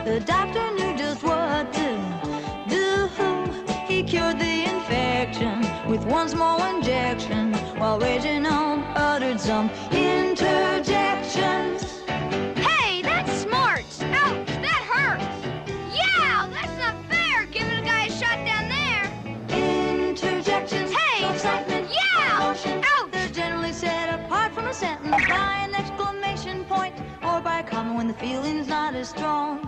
The doctor knew just what to do. He cured the infection with one small injection, while raging on uttered some interjections. Hey, that's smart! Ouch, that hurt! Yeah, that's not fair, giving a guy a shot down there! Interjections. Hey! Excitement. Yeah! Emotion. Ouch! They're generally set apart from a sentence by an exclamation point or by a comma when the feeling's not as strong.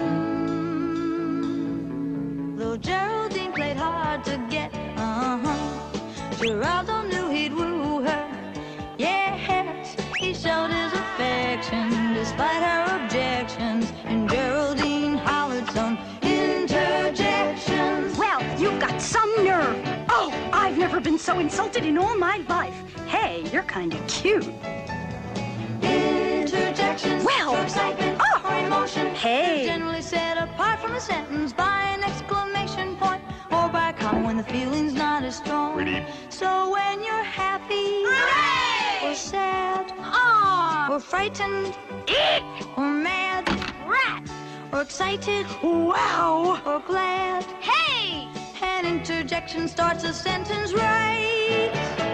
Though Geraldine played hard to get, Geraldo knew he'd woo her. Yes, he showed his affection despite her objections, and Geraldine hollered some interjections. Well, you've got some nerve. Oh, I've never been so insulted in all my life. Hey, you're kind of cute. Interjections. Well, for excitement or emotion. Hey. They're generally set apart from a sentence by an exclamation point or by a comma when the feeling's not as strong. Pretty. So when you're happy, Hooray! or sad, Aw! or frightened, Eek! or mad, Rat! or excited, Wow. or glad, Hey! an interjection starts a sentence right.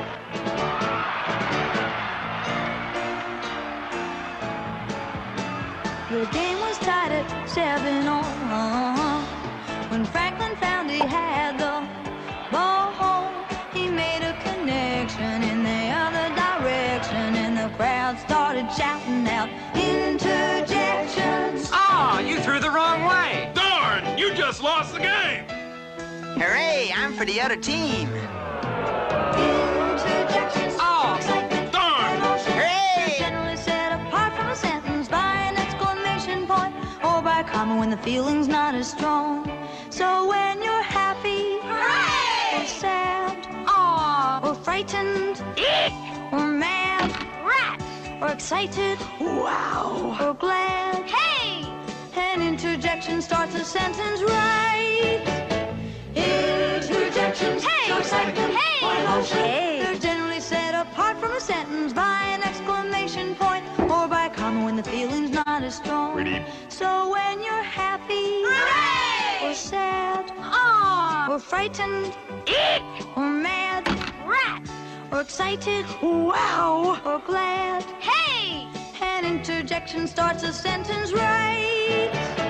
The game was tied at 7-all when Franklin found he had the ball. He made a connection in the other direction, and the crowd started shouting out interjections. Oh, you threw the wrong way. Darn! You just lost the game! Hooray, I'm for the other team. Interjections. Oh, Excitement. darn. Emotion. Hooray! They're generally set apart from a sentence by an exclamation point or by a comma when the feeling's not as strong. So when you're happy, Hooray! or sad, Aw! or frightened, Eek! or mad, Rat! or excited, Wow. or glad, Hey! an interjection starts a sentence right. Interjections. Hey! Show excitement Hey! or emotion. Hey! They're generally set apart from a sentence by an exclamation point or by a comma when the feeling's not as strong. Pretty. So when you're happy, Hooray! or sad, Aw! or frightened, Eek! or mad, Rat! or excited, Wow. or glad, Hey! an interjection starts a sentence right.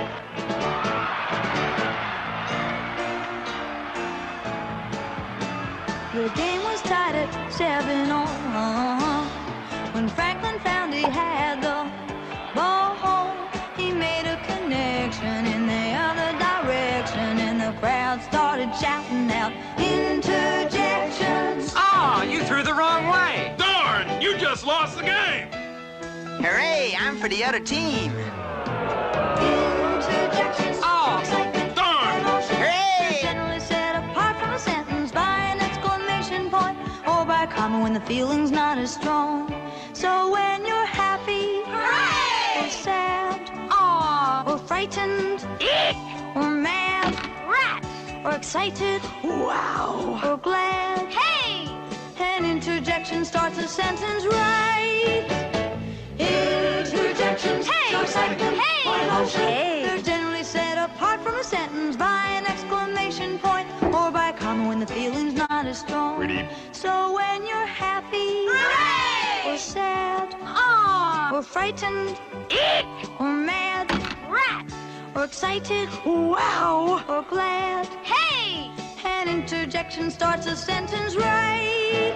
The game was tied at 7-all when Franklin found he had the ball. He made a connection in the other direction, and the crowd started shouting out interjections. Oh, you threw the wrong way. Darn! You just lost the game! Hooray, I'm for the other team. Interjections. Oh, Excitement. darn. Emotion. Hooray! They're generally set apart from a sentence by an exclamation point or by a comma when the feeling's not as strong. So when you're happy, Hooray! or sad, Aw! or frightened, Eek! or mad, Rat! or excited, Wow. or glad, Hey! an interjection starts a sentence right. Interjections. Hey! Show excitement Hey! or emotion. Hey! They're generally set apart from a sentence by an exclamation point or by a comma when the feeling's not as strong. Pretty. So when you're happy, Hooray! or sad, Aw! or frightened, Eek! or mad, Rat! or excited, Wow. or glad, Hey! an interjection starts a sentence right.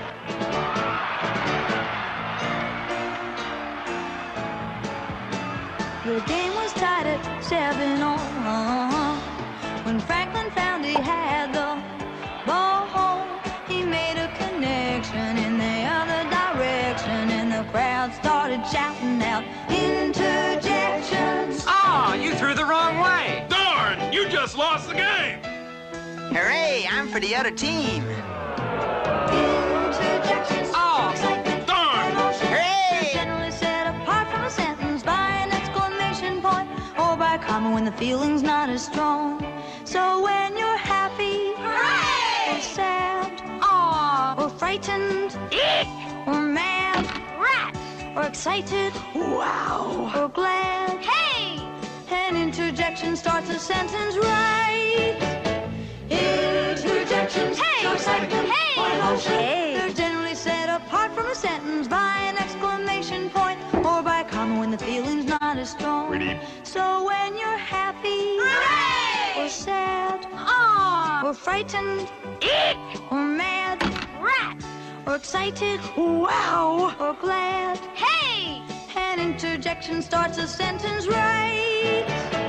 The game was tied at 7-all when Franklin found he had the ball. He made a connection in the other direction, and the crowd started shouting out interjections. Oh, you threw the wrong way. Darn! You just lost the game! Hooray, I'm for the other team. Interjections. Oh, Excitement. darn. Emotion. Hooray! They're generally set apart from a sentence by an exclamation point or by a comma when the feeling's not as strong. So when you're happy, Hooray! or sad, Aw! or frightened, Eek! or mad, Rat! or excited, Wow. or glad, Hey! an interjection starts a sentence right. Interjections. Hey! Show excitement Hey! or emotion. Hey! They're generally set apart from a sentence by an exclamation point or by a comma when the feeling's not as strong. So when you're happy Hooray! or sad Aw! or frightened Eek! or mad Rat! or excited Wow! or glad, Hey! an interjection starts a sentence right.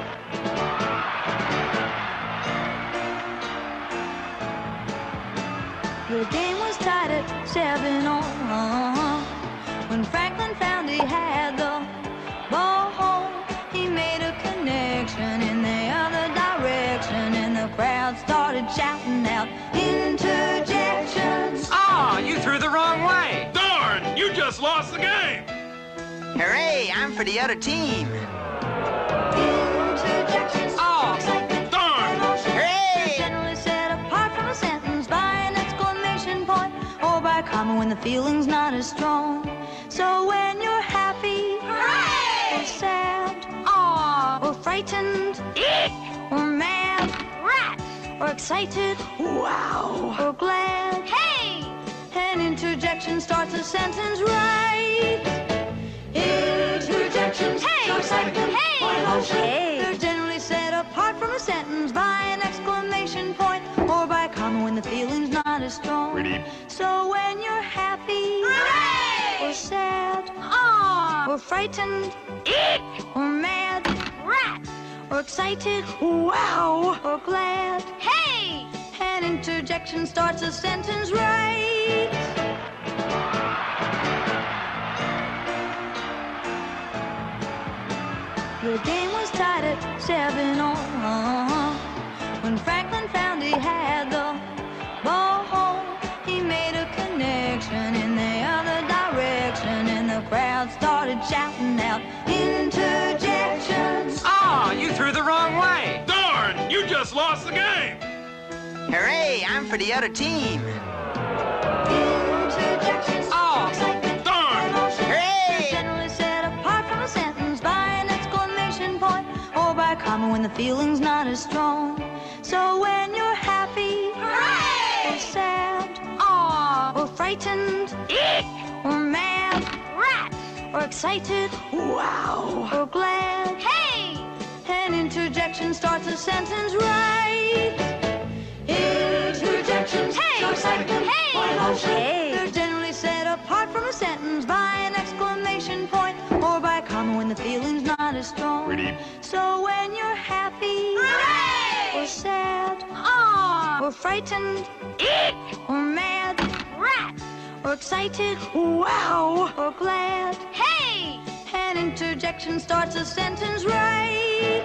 The game was tied at 7-all when Franklin found he had the ball. He made a connection in the other direction, and the crowd started shouting out interjections. Oh, you threw the wrong way. Darn! You just lost the game! Hooray, I'm for the other team. Interjections. Oh, Excitement. darn. Emotion. Hooray! They're generally set apart from a sentence by an exclamation point or by a comma when the feeling's not as strong. So when you're happy Hooray! or sad Aw! or frightened Eek! or mad Rat! or excited Wow! or glad, Hey! an interjection starts a sentence right. Interjections. Hey! Show excitement Hey! or emotion. Hey! They're generally set apart from a sentence by an exclamation point or by a comma when the feeling's not as strong. So when you're happy Hooray! or sad Aw! or frightened Eek! or mad Rat! or excited Wow! or glad, Hey! an interjection starts a sentence right. The game was tied at 7-all when Franklin found he had the ball. He made a connection in the other direction, and the crowd started shouting out interjections. Oh, you threw the wrong way. Darn! You just lost the game! Hooray, I'm for the other team. Interjections. Oh, Excitement. darn. Emotion. Hooray! They're generally set apart from a sentence by an exclamation point or by a comma when the feeling's not as strong. So when you're happy or Hooray! sad Aw! or frightened Eek! or mad Rat! or excited Wow! or glad, Hey! an interjection starts a sentence right. Interjections. Hey! Show excitement Hey! or emotion. Hey! They're generally set apart from a sentence by an exclamation point or by a comma when the feeling's not as strong. So when you're happy Hooray! or sad Aw! or frightened Eek! or mad Rat! or excited Wow! or glad, Hey! an interjection starts a sentence right.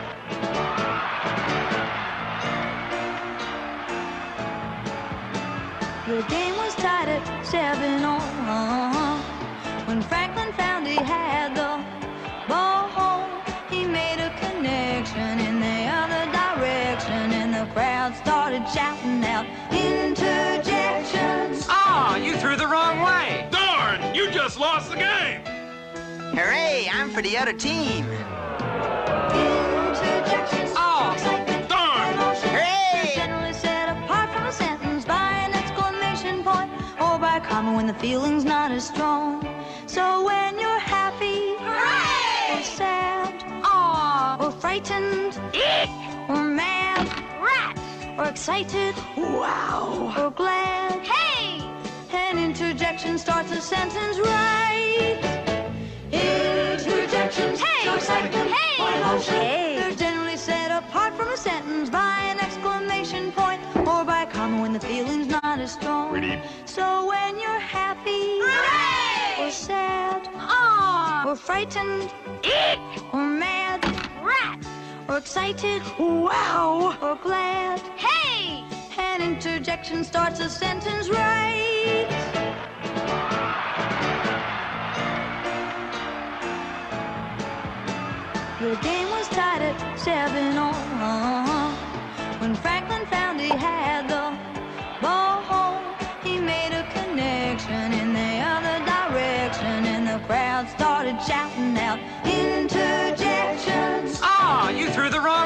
The game was tied at 7-all when Franklin found he had the ball. He made a connection in the other direction, and the crowd started shouting out interjections. Oh, you threw the wrong way. Darn! You just lost the game! Hooray, I'm for the other team. Interjections. Oh, Excitement. darn. Emotion. Hooray! They're generally set apart from a sentence by an exclamation point or by a comma when the feeling's not as strong. So when you're happy Hooray! or sad Aw! or frightened Eek! or mad Rat! or excited Wow! or glad, Hey! an interjection starts a sentence right. Interjections. Hey! Show excitement Hey! or emotion. Hey! They're generally set apart from a sentence by an exclamation point or by a comma when the feeling's not as strong. So when you're happy Hooray! or sad Aw! or frightened Eek! or mad Rat! or excited Wow! or glad, Hey! an interjection starts a sentence right. The game was tied at 7-all when Franklin found he had the ball. He made a connection in the other direction, and the crowd started shouting out interjections. Oh, you threw the wrong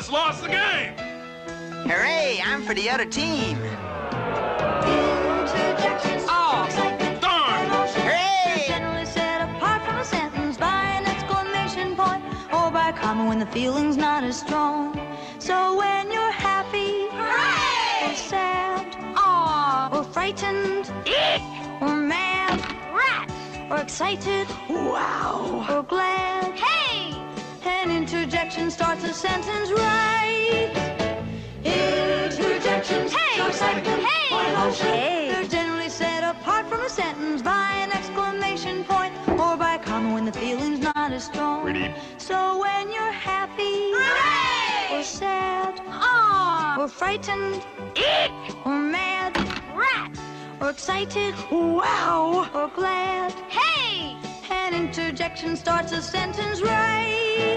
just lost the game. Hooray, I'm for the other team. Interjections, Oh, excitement, darn. emotion. Hooray! They're generally set apart from a sentence by an exclamation point or by a comma when the feeling's not as strong. So when you're happy, Hooray! or sad, Aw. or frightened, Eek. or mad, Rats. or excited, Wow. or glad, Hey. an interjection starts a sentence right. Interjections, Hey. show excitement, Hey. or emotion. Hey. They're generally set apart from a sentence by an exclamation point or by a comma when the feeling's not as strong. So when you're happy, Hooray! or sad, Aw. or frightened, Eek. or mad, Rats. or excited, Wow. or glad, Hey. an interjection starts a sentence right.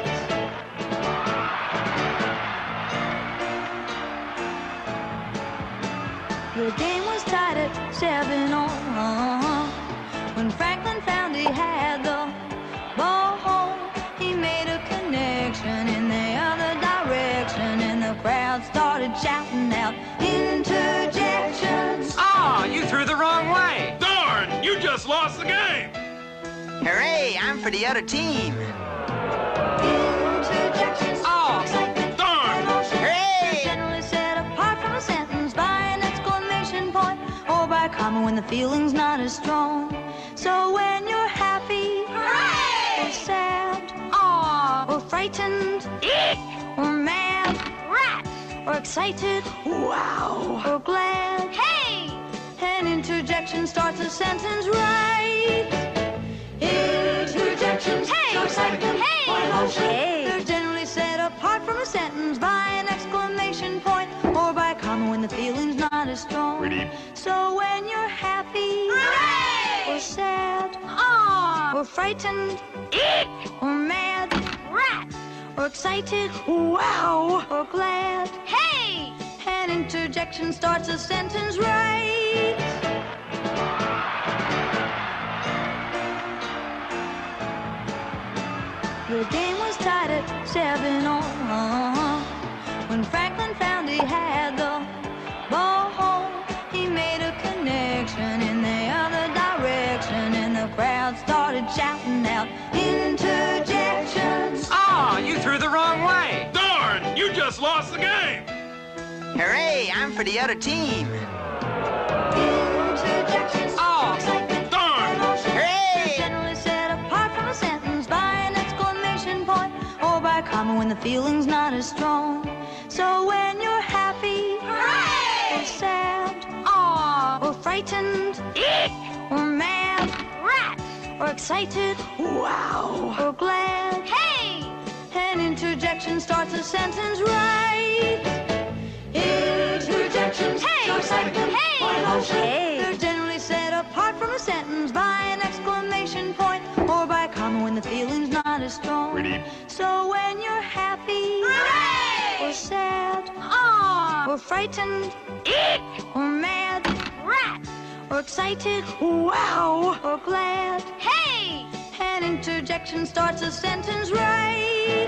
The game was tied at 7-all when Franklin found he had the ball home. He made a connection in the other direction, and the crowd started shouting out interjections. Oh, you threw the wrong way. Darn, you just lost the game. Hooray, I'm for the other team. Interjections, Oh, excitement, darn. emotion. Hooray! They're generally set apart from a sentence by an exclamation point or by a comma when the feeling's not as strong. So when you're happy, or Hooray! sad, Aw. or frightened, Eek. or mad, Rats. or excited, Wow. or glad, Hey. an interjection starts a sentence right. Interjections, Hey. show excitement, Hey. or emotion. Hey. They're generally set apart from a sentence by an exclamation point or by a comma when the feeling's not as strong. So when you're happy, Hooray! or sad, Aw. or frightened, Eek. or mad, Rats. or excited, Wow. or glad, Hey. an interjection starts a sentence right. The game was tied at 7-all when Franklin found he had the ball home. He made a connection in the other direction, and the crowd started shouting out interjections. Oh, you threw the wrong way. Darn, you just lost the game. Hooray, I'm for the other team. Interjections, Oh, excitement, darn. emotion. Hooray! They're generally set apart from a sentence by an exclamation point or by a comma when the feeling's not as strong. So when you're happy, Hooray! or sad, Aw. or frightened, Eek. or mad, Rats. or excited, Wow. or glad, Hey. an interjection starts a sentence right. Interjections, Hey. show excitement, Hey. or emotion. Hey. They're generally set apart from a sentence by an exclamation point or by a comma when the feeling's not as strong. So when you're happy, Hooray! or sad, Aw. or frightened, Eek. or mad, Rats. or excited, Wow. or glad, Hey. an interjection starts a sentence right.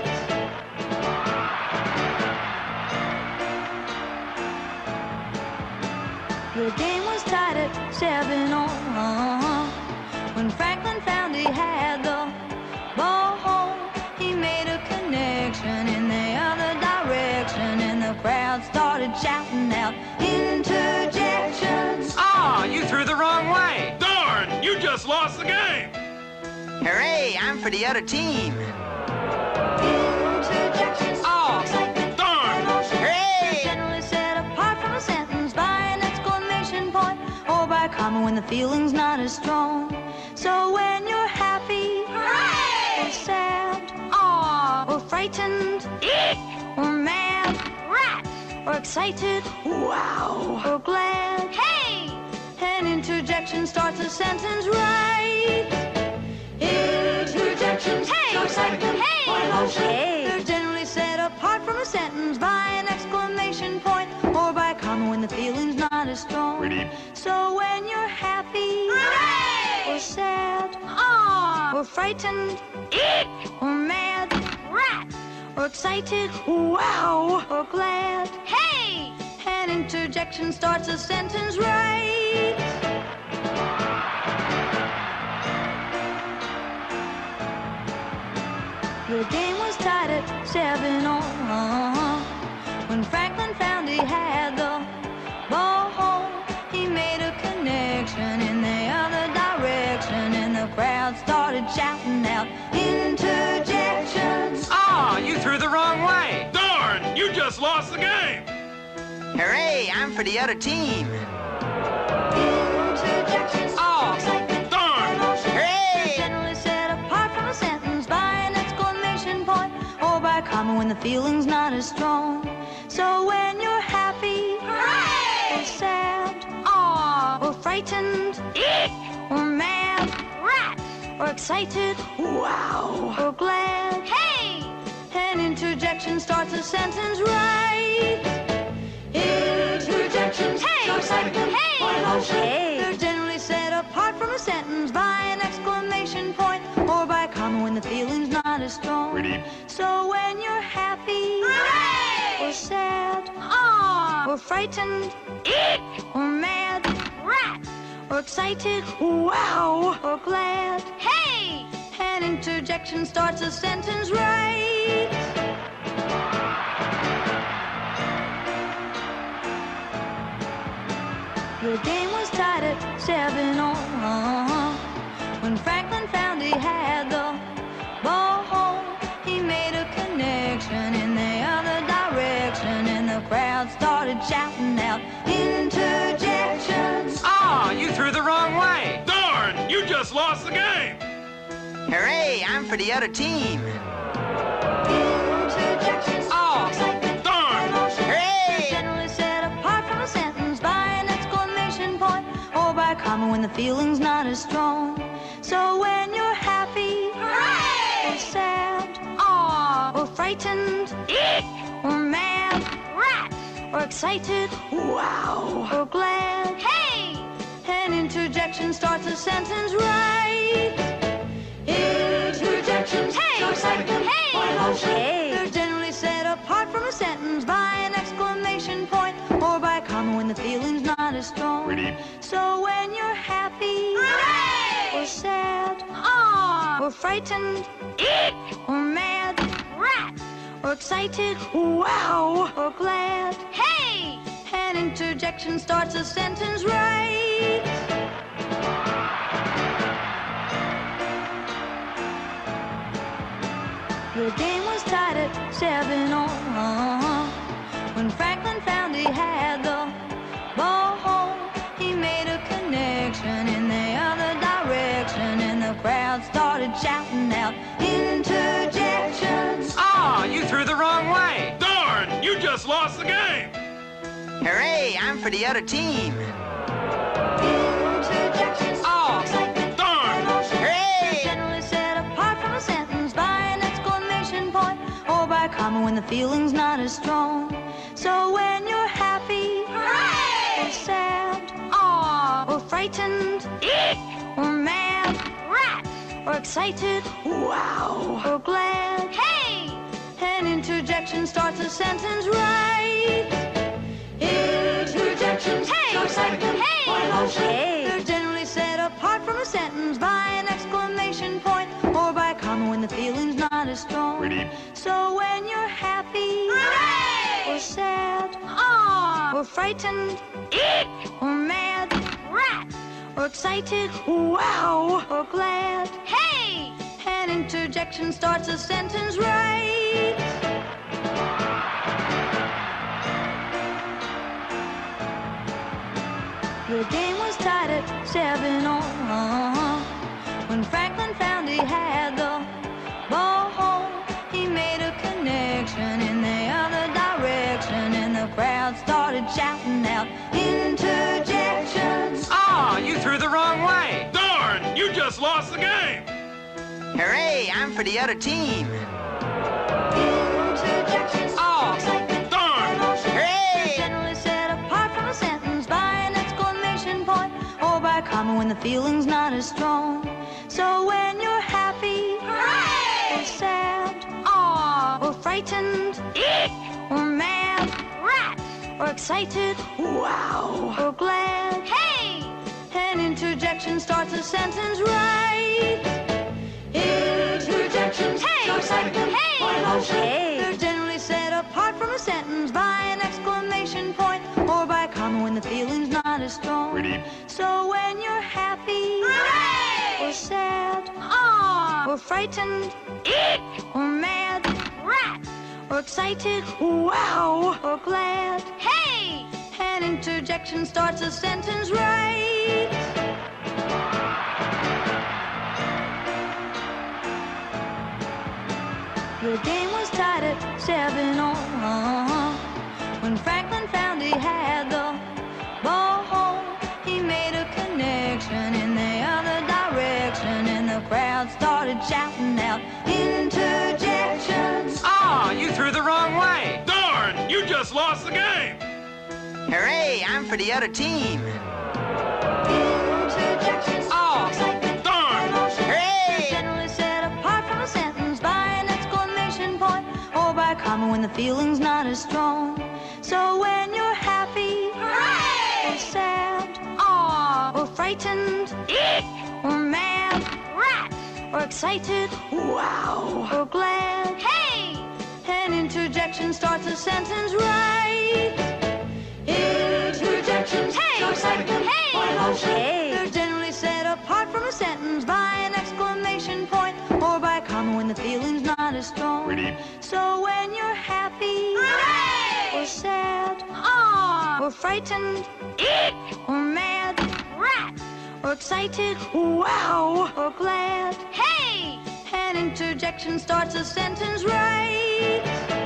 The game was tied at 7-all when Franklin found he had the ball home. He made a connection in the other direction, and the crowd started shouting out interjections. Oh, you threw the wrong way. Darn, you just lost the game. Hooray, I'm for the other team. Interjections, Oh, excitement, darn. emotion. Hooray! They're generally set apart from a sentence by an exclamation point or by a comma when the feeling's not as strong. So when you're happy, Hooray! or sad, Aw. or frightened, Eek. or mad, Rats. or excited, Wow. or glad, Hey. an interjection starts a sentence right. Interjections, Hey. show excitement, Hey. or emotion. Hey. They're generally set apart from a sentence by an exclamation point or by a comma when the feeling's not as strong. So when you're happy, Hooray! or sad, Aw. or frightened, Eek. or mad, Rats. or excited, Wow! or glad. Hey! An interjection starts a sentence right. The game was tied at 7-all when Franklin found he had the ball home. He made a connection in the other direction, and the crowd started shouting out interjections. Oh, you threw the wrong way. Darn, you just lost the game. Hooray, I'm for the other team. Interjections. Oh, Excitement. darn. Emotion. Hooray! They're generally set apart from a sentence by an exclamation point or by a comma when the feeling's not as strong. So when you're happy, Hooray! or sad, Aw! or frightened, Eek! or mad, Rats! or excited, Wow! or glad, Hey! an interjection starts a sentence right. Interjections. Hey! Excitement. Hey! Or emotion. Hey! They're generally set apart from a sentence by an exclamation point or by a comma when the feeling's not as strong. So when you're happy, Hooray! or sad, Aw! or frightened, Eek! or mad, Rats! or excited, Wow! or glad, Hey! an interjection starts a sentence right. The game was tied at 7-all when Franklin found he had the ball home. He made a connection in the other direction, and the crowd started shouting out interjections. Oh, you threw the wrong way. Darn, you just lost the game. Hooray, I'm for the other team. Interjections. Oh, Excitement. darn. Emotion. Hooray! They're generally set apart from a sentence by an exclamation point or by a comma when the feeling's not as strong. So when you're happy, Hooray! or sad, Aw! or frightened, Eek! or mad, Rats! or excited, Wow! or glad, Hey! an interjection starts a sentence right. Interjections. Hey! Excitement. Hey! Or emotion. Hey! They're generally set apart from a sentence by an exclamation point or by a comma when the feeling's not as strong. So when you're happy, Hooray! or sad, Aw! or frightened, Eek! or mad, Rats! or excited, Wow! or glad, Hey! an interjection starts a sentence right. The game was tied at 7-all when Franklin found he had the ball home. He made a connection in the other direction, and the crowd started shouting out interjections. Oh, you threw the wrong way. Darn, you just lost the game. Hooray, I'm for the other team. Interjections. Oh, Excitement. darn. Emotion. Hooray! They're generally set apart from a sentence by an exclamation point or by a comma when the feeling's not as strong. So when you're happy, Hooray! or sad, Aw! or frightened, Eek! or mad, Rats! or excited, Wow! or glad, Hey! an interjection starts a sentence right. Interjections. Hey! Excitement. Hey! Or emotion. Hey! They're generally set apart from a sentence by an exclamation point or by a comma when the feeling's not as strong. So when you're happy, Hooray! or sad, Aw! or frightened, Eek! or mad, Rats! or excited, Wow! or glad, Hey! an interjection starts a sentence right. The game was tied at 7-all when Franklin found he had the ball home. He made a connection in the other direction, and the crowd started shouting out interjections. Oh, you threw the wrong way. Darn, you just lost the game. Hooray, I'm for the other team. Interjections. Oh, Excitement. darn. Emotion. Hooray! Generally set apart from a sentence by an exclamation point or by a comma when the feeling's not as strong. So when you're happy, Hooray! or sad, Aw! or frightened, frightened, or mad, Rats. or excited, wow, or glad. Hey! An interjection starts a sentence right. Interjections Hey! show excitement Hey! or emotion. Hey! They're generally set apart from a sentence by an exclamation point or by a comma when the feeling's not as strong. So when you're happy, Hooray! or sad, Aw! or frightened, or mad, Rats. or excited, wow, or glad, Hey! an interjection starts a sentence right. The game was tied at 7-all when Franklin found he had the ball home. He made a connection in the other direction, and the crowd started shouting out interjections. Oh, you threw the wrong way. Darn! You just lost the game! Hooray, I'm for the other team. Interjections. Oh, Excitement. darn. Emotion. Hooray! They're generally set apart from a sentence by an exclamation point or by a comma when the feeling's not as strong. So when you're happy, Hooray! or sad, Aw! or frightened, or mad, Rats. or excited, wow, or glad, Hey! an interjection starts a sentence right. Interjections Hey! show excitement Hey! or emotion. Hey! They're generally set apart from a sentence by an exclamation point or by a comma when the feeling's not as strong. So when you're happy, Hooray! or sad, Aw! or frightened, or mad, Rats. or excited, wow, or glad, Hey! an interjection starts a sentence right.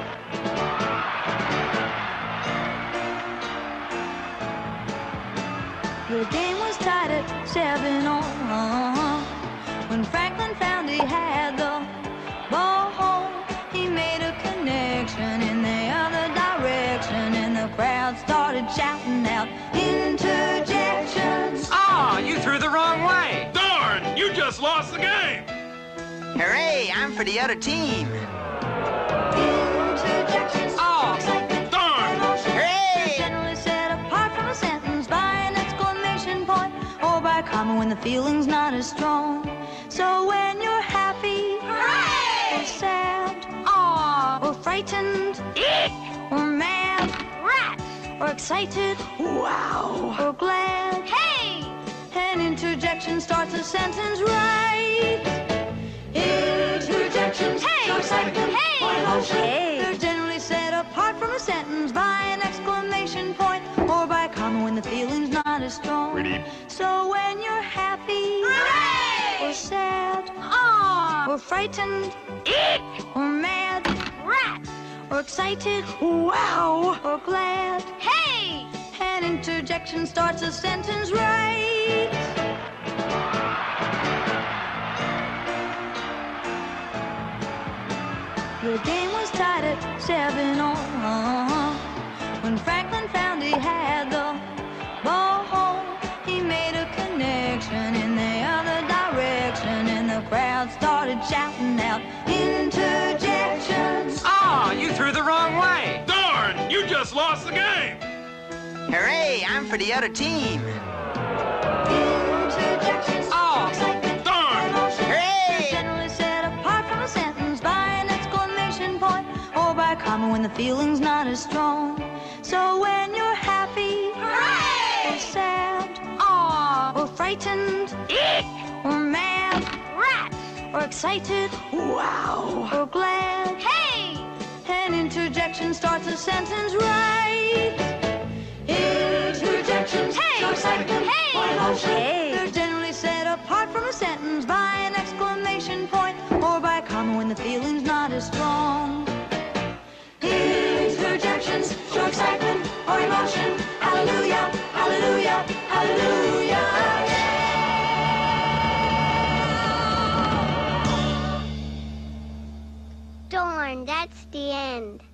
The game was tied at 7-all when Franklin found he had the ball home. He made a connection in the other direction, and the crowd started shouting out interjections. Oh, you threw the wrong way. Darn! You just lost the game! Hooray, I'm for the other team. Interjections. Oh, Excitement. darn. Emotion. Hooray! They're generally set apart from a sentence by an exclamation point or by a comma when the feeling's not as strong. So when you're happy, Hooray! or sad, Aw! or frightened, or mad, Rats. or excited, wow, or glad, Hey! an interjection starts a sentence right. Interjections Hey! show excitement Hey! or emotion. Hey! They're generally set apart from a sentence by an exclamation point or by a comma when the feeling's not as strong. So when you're happy, Hooray! or sad, Aw! or frightened, or mad, Rats. or excited, wow, or glad, Hey! an interjection starts a sentence right. The game was tied at 7-all when Franklin found he had the ball home. He made a connection in the other direction, and the crowd started shouting out interjections. Oh, you threw the wrong way. Darn! You just lost the game! Hooray, I'm for the other team. Interjections. Oh, Excitement. darn. Emotion. Hooray! They're generally set apart from a sentence by an exclamation point or by a comma when the feeling's not as strong. So when you're happy, or Hooray! sad, Aw! or frightened, or mad, Rats. or excited, wow, or glad, Hey! an interjection starts a sentence right. Interjections Hey! show excitement Hey! or emotion. Hey! They're generally set apart from a sentence by an exclamation point or by a comma when the feeling's not as strong. Interjections show excitement or emotion. Hallelujah, hallelujah, hallelujah. Darn, that's the end.